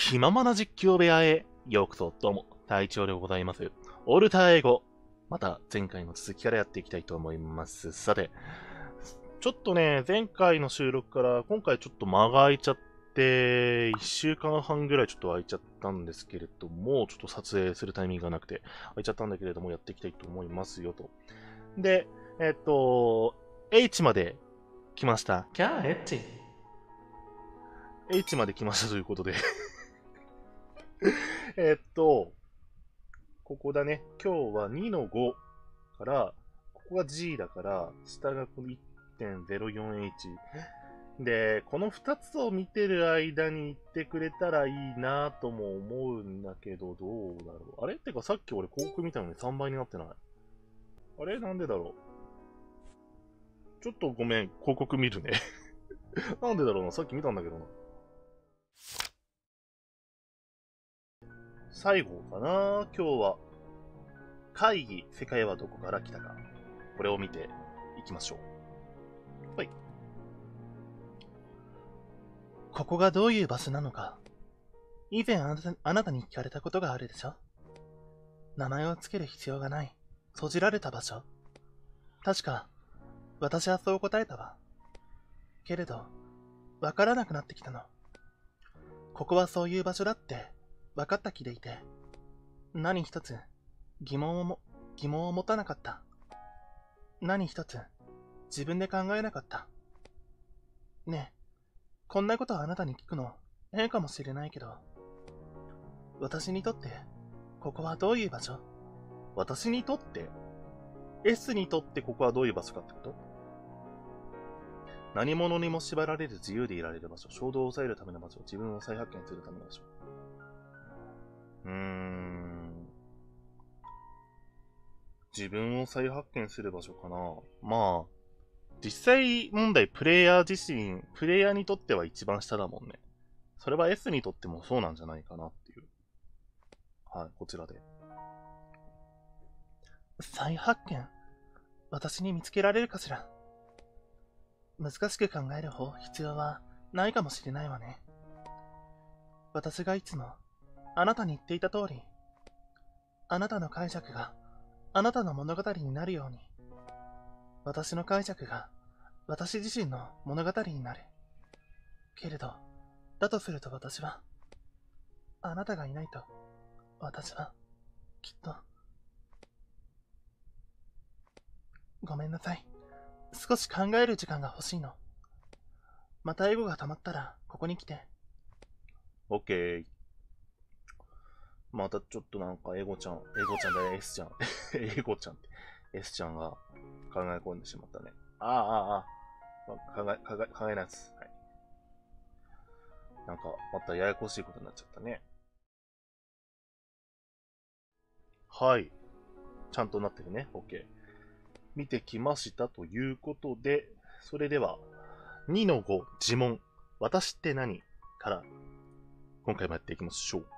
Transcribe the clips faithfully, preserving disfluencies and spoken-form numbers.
気ままな実況部屋へようこそ。どうも、隊長でございます。オルター英語。また前回の続きからやっていきたいと思います。さて、ちょっとね、前回の収録から今回ちょっと間が空いちゃって、いっしゅうかんはんぐらいちょっと空いちゃったんですけれども、ちょっと撮影するタイミングがなくて空いちゃったんだけれども、やっていきたいと思いますよと。で、えっと、H まで来ました。キャー、H。H まで来ましたということでえっと、ここだね。今日はにのごから、ここが G だから、下がこの いってんゼロよんエイチ。で、このふたつを見てる間に言ってくれたらいいなとも思うんだけど、どうだろう。あれってかさっき俺広告見たのにさんばいになってない。あれなんでだろう。ちょっとごめん、広告見るね。なんでだろうな。さっき見たんだけどな。最後かな今日は。会議、世界はどこから来たか。これを見ていきましょう。はい。 ここがどういう場所なのか、以前あなたあなたに聞かれたことがあるでしょ。名前をつける必要がない、閉じられた場所。確か、私はそう答えたわ。けれど、わからなくなってきたの。ここはそういう場所だって、わかった気でいて、何一つ、疑問をも、疑問を持たなかった。何一つ、自分で考えなかった。ねえ、こんなことあなたに聞くの変かもしれないけど、私にとって、ここはどういう場所？ 私にとって ?S にとってここはどういう場所かってこと？何者にも縛られず自由でいられる場所。衝動を抑えるための場所。自分を再発見するための場所。うーん。自分を再発見する場所かな。まあ、実際問題、プレイヤー自身、プレイヤーにとっては一番下だもんね。それは S にとってもそうなんじゃないかなっていう。はい、こちらで。 再発見、私に見つけられるかしら。難しく考える方必要はないかもしれないわね。私がいつもあなたに言っていた通り、あなたの解釈があなたの物語になるように、私の解釈が私自身の物語になる。けれど、だとすると私は、あなたがいないと、私は、きっと、ごめんなさい。少し考える時間が欲しいの。またエゴが溜まったら、ここに来て。 オッケー。またちょっとなんかエゴちゃん、エゴちゃんだよ、S ちゃん。エゴちゃんって。S ちゃんが考え込んでしまったね。ああ、ああ、ああ。考え、考え、考えないやつ。はい。なんか、またややこしいことになっちゃったね。はい。ちゃんとなってるね。OK。見てきましたということで、それでは、にのご、呪文。私って何から、今回もやっていきましょう。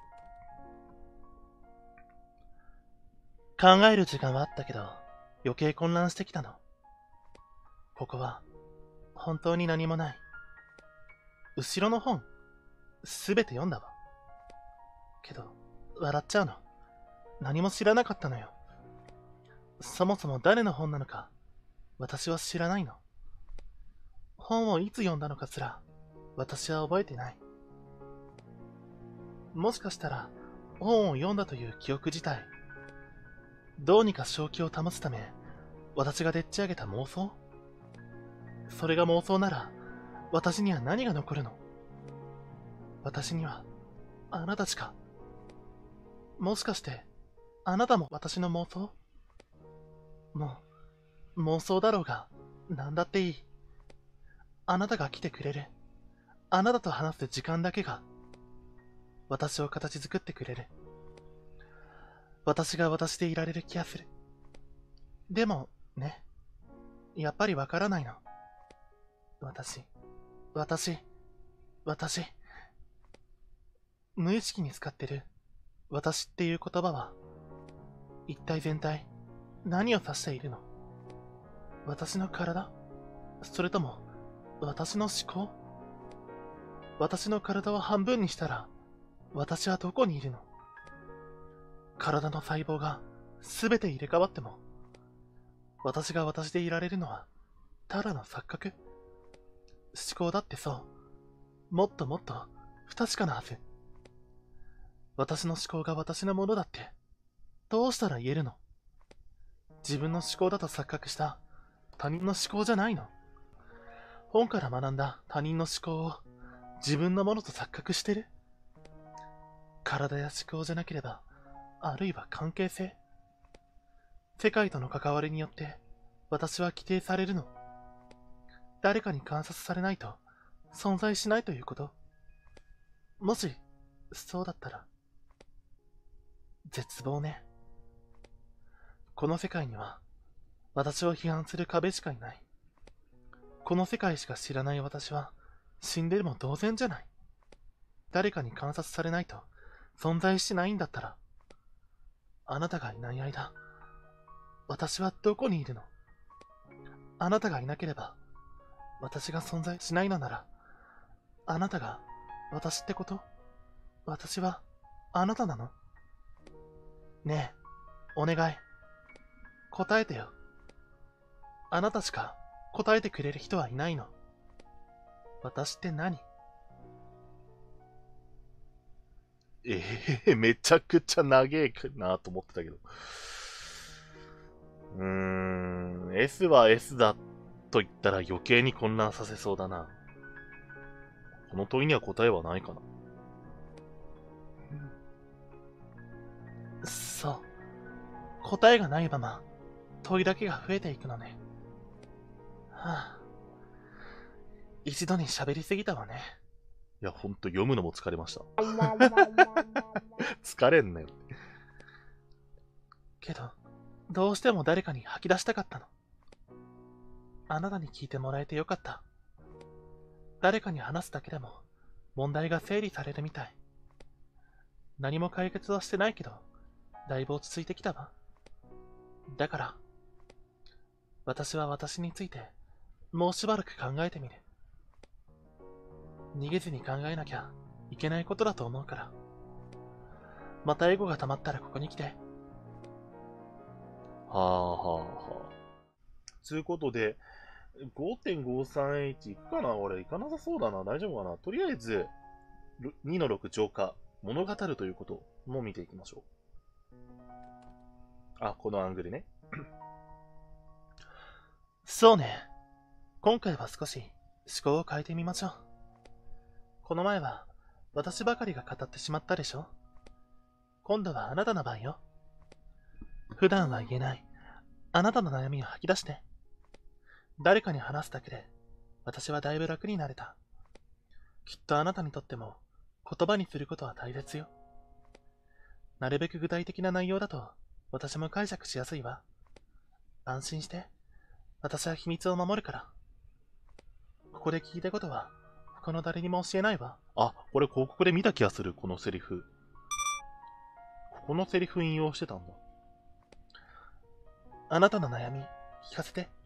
考える時間はあったけど、余計混乱してきたの。ここは、本当に何もない。後ろの本、すべて読んだわ。けど、笑っちゃうの。何も知らなかったのよ。そもそも誰の本なのか、私は知らないの。本をいつ読んだのかすら、私は覚えてない。もしかしたら、本を読んだという記憶自体、どうにか正気を保つため、私がでっち上げた妄想？それが妄想なら、私には何が残るの？私には、あなたしか。もしかして、あなたも私の妄想？もう、妄想だろうが、なんだっていい。あなたが来てくれる。あなたと話す時間だけが、私を形作ってくれる。私が私でいられる気がする。でも、ね。やっぱりわからないの。私、私、私。無意識に使ってる、私っていう言葉は、一体全体、何を指しているの？私の体？それとも、私の思考？私の体を半分にしたら、 私はどこにいるの？体の細胞がすべて入れ替わっても、私が私でいられるのは、ただの錯覚。思考だってそう。もっともっと不確かなはず。私の思考が私のものだって、どうしたら言えるの？自分の思考だと錯覚した他人の思考じゃないの？本から学んだ他人の思考を自分のものと錯覚してる？体や思考じゃなければ、あるいは関係性。世界との関わりによって私は規定されるの。誰かに観察されないと存在しないということ。もしそうだったら、絶望ね。この世界には私を批判する壁しかいない。この世界しか知らない私は死んでも同然じゃない。誰かに観察されないと存在しないんだったら、あなたがいない間、私はどこにいるの？あなたがいなければ、私が存在しないのなら、あなたが私ってこと？私はあなたなの？ねえ、お願い。答えてよ。あなたしか答えてくれる人はいないの。私って何？ ええー、めちゃくちゃ長えなと思ってたけど。うーん、S は S だと言ったら余計に混乱させそうだな。この問いには答えはないかな。 そう。答えがないまま、問いだけが増えていくのね。はあ。一度に喋りすぎたわね。 いや、ほんと読むのも疲れました。疲れんなよ。 けど、どうしても誰かに吐き出したかったの。あなたに聞いてもらえてよかった。誰かに話すだけでも、問題が整理されるみたい。何も解決はしてないけど、だいぶ落ち着いてきたわ。だから、私は私について、もうしばらく考えてみる。逃げずに考えなきゃいけないことだと思うから。またエゴが溜まったらここに来て。 はあはあはあ。つうことで、ごてんごさんエイチ いくかな？俺、いかなさそうだな。大丈夫かな？とりあえず、にのろく浄化、物語るということも見ていきましょう。あ、このアングルね。 そうね。今回は少し思考を変えてみましょう。この前は私ばかりが語ってしまったでしょ？今度はあなたの番よ。普段は言えないあなたの悩みを吐き出して。誰かに話すだけで私はだいぶ楽になれた。きっとあなたにとっても言葉にすることは大切よ。なるべく具体的な内容だと私も解釈しやすいわ。安心して。私は秘密を守るから。ここで聞いたことは他の誰にも教えないわ。 あ、これ広告で見た気がする、このセリフ。このセリフ引用してたんだ。 あなたの悩み、聞かせて。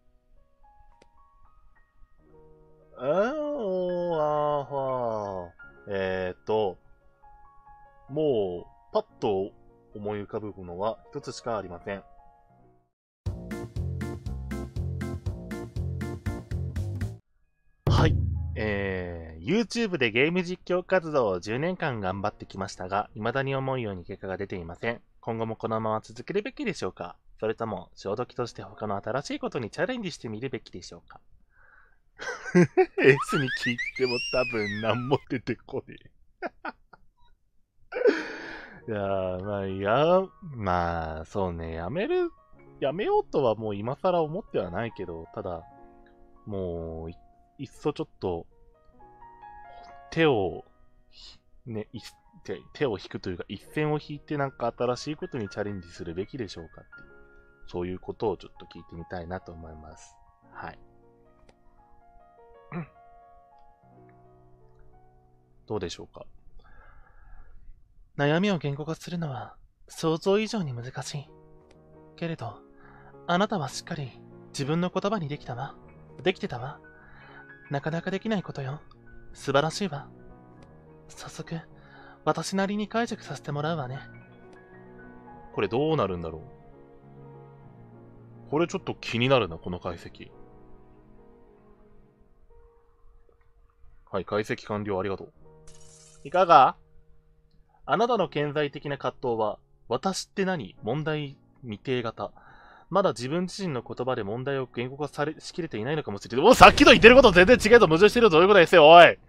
あー、あーはー。えーっと、もう、パッと思い浮かぶものは一つしかありません。はい。えー、YouTube でゲーム実況活動をじゅうねんかん頑張ってきましたが、未だに思うように結果が出ていません。今後もこのまま続けるべきでしょうか？それとも、潮時として他の新しいことにチャレンジしてみるべきでしょうか？S に聞いても多分何も出てこねえ。いやー、まあ、いや、まあ、そうね、やめる、やめようとはもう今更思ってはないけど、ただ、もうい、いっそちょっと、手を、ね、い手手を引くというか、一線を引いてなんか新しいことにチャレンジするべきでしょうかっていう、そういうことをちょっと聞いてみたいなと思います。はい。どうでしょうか。 悩みを言語化するのは想像以上に難しい。けれど、あなたはしっかり自分の言葉にできたわ。できてたわ。なかなかできないことよ。素晴らしいわ。早速、 私なりに解釈させてもらうわね。 これどうなるんだろう。これちょっと気になるな、この解析。はい、解析完了ありがとう。いかが？あなたの顕在的な葛藤は、私って何？問題未定型。まだ自分自身の言葉で問題を言語化されしきれていないのかもしれない。お、さっきの言ってること全然違うと矛盾してるとどういうことですよ、おい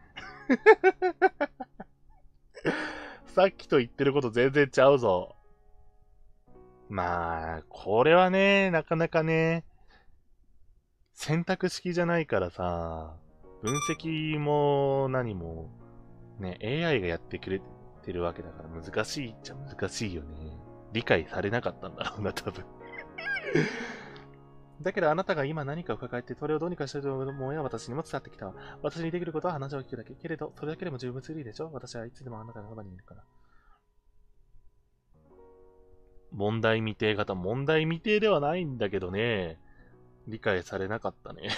さっきと言ってること全然ちゃうぞ。まあ、これはね、なかなかね、選択式じゃないからさ、分析も何も、ね、エーアイ がやってくれてるわけだから難しいっちゃ難しいよね。理解されなかったんだろうな、多分。だけどあなたが今何かを抱えて、それをどうにかしたいと思う思いは私にも伝わってきたわ。私にできることは話を聞くだけ。けれど、それだけでも十分すぎるでしょ？私はいつでもあなたのそばにいるから。問題未定型。問題未定ではないんだけどね。理解されなかったね。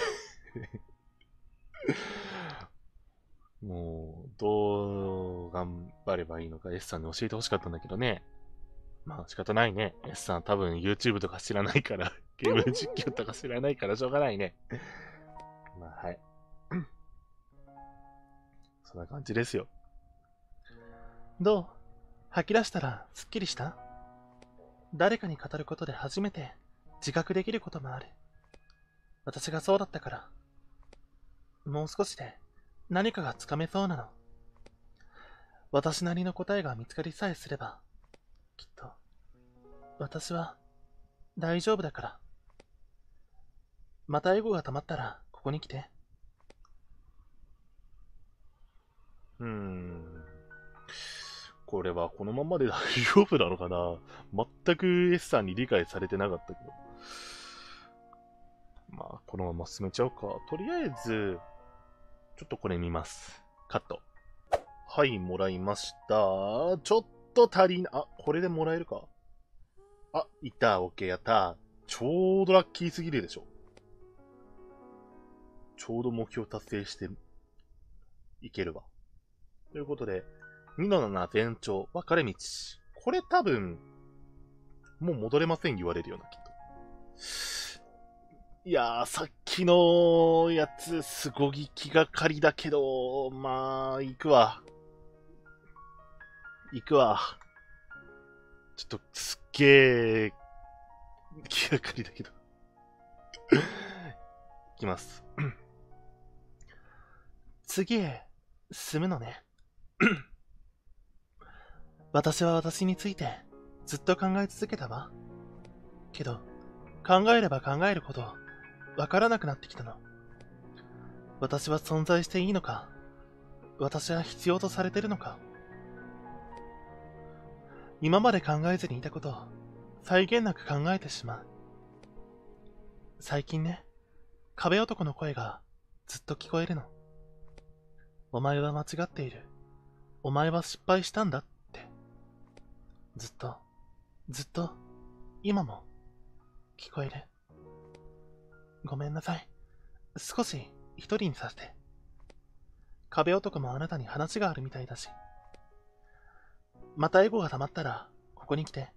もう、どう頑張ればいいのか S さんに教えてほしかったんだけどね。まあ仕方ないね。S さん多分 YouTube とか知らないから、ゲーム実況とか知らないからしょうがないね。まあはい。そんな感じですよ。 どう？吐き出したらすっきりした？誰かに語ることで初めて自覚できることもある。私がそうだったから。もう少しで何かがつかめそうなの。私なりの答えが見つかりさえすれば、きっと、私は大丈夫だから。またエゴが溜まったらここに来て。 うーん。これはこのままで大丈夫なのかな？全く S さんに理解されてなかったけど。まあ、このまま進めちゃおうか。とりあえず、ちょっとこれ見ます。カット。はい、もらいました。ちょっと足りな、あ、これでもらえるか？あ、いた、オッケー、やった。ちょうどラッキーすぎるでしょ。ちょうど目標達成していけるわ。ということで、にのなな全長、分かれ道。これ多分、もう戻れません言われるような、きっと。いやー、さっきのやつ、すごい気がかりだけど、まあ、行くわ。行くわ。ちょっと、すっげー、気がかりだけど。行きます。 次へ進むのね。私は私についてずっと考え続けたわ。けど、考えれば考えるほどわからなくなってきたの。私は存在していいのか、私は必要とされてるのか。今まで考えずにいたことを際限なく考えてしまう。最近ね、壁男の声がずっと聞こえるの。お前は間違っている。お前は失敗したんだって。ずっと、ずっと、今も聞こえる。ごめんなさい。少し一人にさせて。壁男もあなたに話があるみたいだし。またエゴが溜まったら、ここに来て。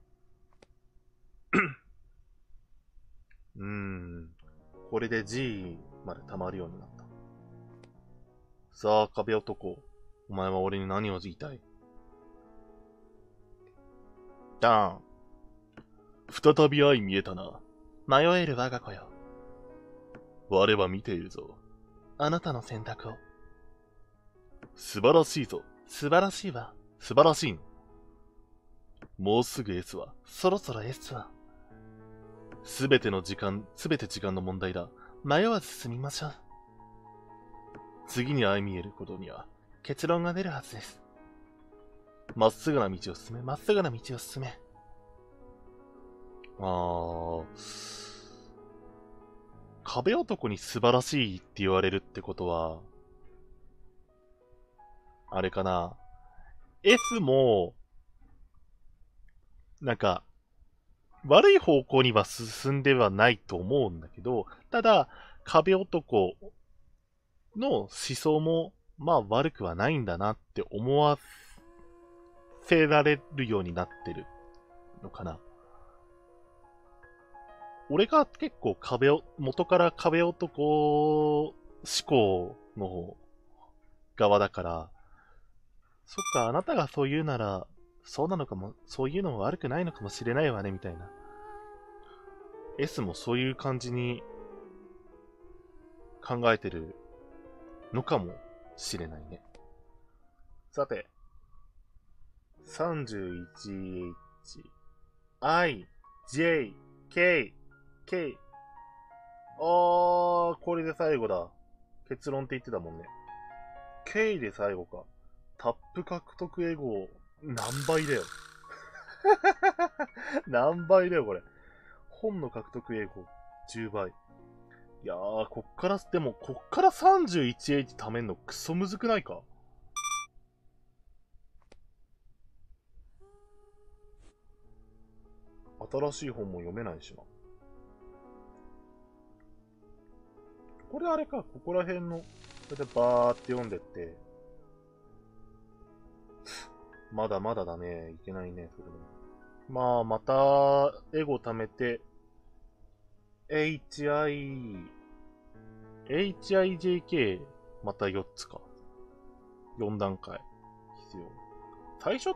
うーん。これで G まで溜まるようになった。さあ、壁男。お前は俺に何を言いたい？ダーン。再び愛見えたな。 迷える我が子よ。 我は見ているぞ。 あなたの選択を。 素晴らしいぞ。 素晴らしいわ。 素晴らしいの。もうすぐ S は。 そろそろ S は。 すべての時間、すべて時間の問題だ。 迷わず進みましょう。 次に相見えることには、 結論が出るはずです。 まっすぐな道を進め。 まっすぐな道を進め。 あー。壁男に素晴らしいって言われるってことは、あれかな。S も、なんか、悪い方向には進んではないと思うんだけど、ただ、壁男の思想も、まあ悪くはないんだなって思わせられるようになってるのかな。俺が結構壁を、元から壁男思考の側だから、そっか、あなたがそう言うなら、そうなのかも、そういうのも悪くないのかもしれないわね、みたいな。S もそういう感じに考えてるのかもしれないね。さて、さんじゅういちエイチ、I、J、K、K。あー、これで最後だ。結論って言ってたもんね。K で最後か。タップ獲得エゴ、何倍だよ。何倍だよ、これ。本の獲得エゴ、じゅうばい。いやー、こっから、でも、こっから さんじゅういちエイチ 貯めんのクソむずくないか？新しい本も読めないしな。これあれか、ここら辺の、これでバーって読んでって、まだまだだね。いけないね、それでも。まあ、また、エゴ貯めて、エイチアイ、エイチアイジェーケー、またよっつか。よん段階。必要。最初って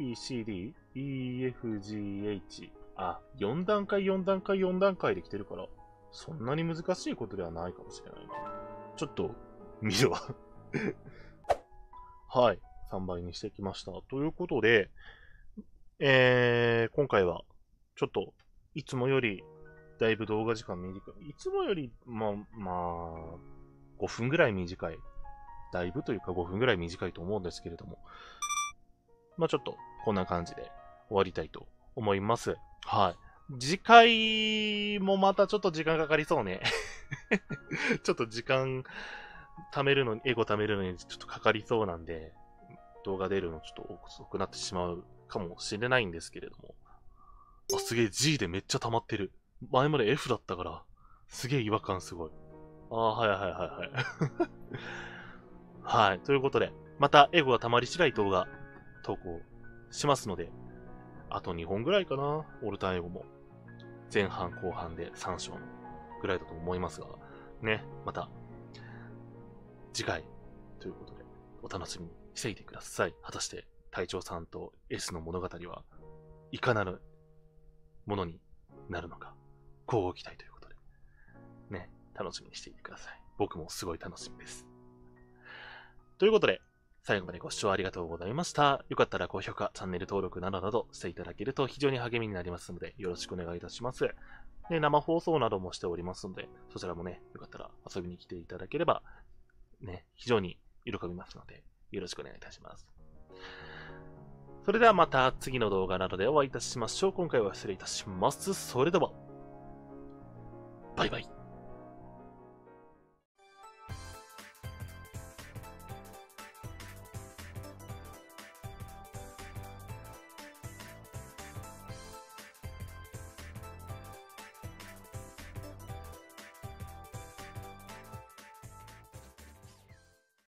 A、B、C、D、E、F、G、H。あ、よん段階、よん段階、よん段階で来てるから、そんなに難しいことではないかもしれないな。ちょっと、見るわ。はい。さんばいにしてきました。ということで、えー、今回は、ちょっと、いつもより、だいぶ動画時間短い。いつもより、まあ、まあ、ごふんぐらい短い。だいぶというかごふんぐらい短いと思うんですけれども。まあちょっと、こんな感じで終わりたいと思います。はい。次回もまたちょっと時間かかりそうね。ちょっと時間貯めるのに、エゴ貯めるのにちょっとかかりそうなんで、動画出るのちょっと遅くなってしまうかもしれないんですけれども。あ、すげえ G でめっちゃ溜まってる。前まで F だったから、すげえ違和感すごい。ああ、はいはいはいはい。はい。ということで、またエゴが溜まり次第動画投稿しますので、あとにほんぐらいかな。オルタンエゴも。前半後半でさん章ぐらいだと思いますが、ね、また、次回ということで、お楽しみにしていてください。果たして、隊長さんと S の物語はいかなるものになるのか、乞うご期待ということで、ね、楽しみにしていてください。僕もすごい楽しみです。ということで、最後までご視聴ありがとうございました。よかったら高評価、チャンネル登録などなどしていただけると非常に励みになりますので、よろしくお願いいたします。で、生放送などもしておりますので、そちらもね、よかったら遊びに来ていただければ、ね、非常に喜びますので、よろしくお願いいたします。それではまた次の動画などでお会いいたしましょう。今回は失礼いたします。それでは、バイバイ。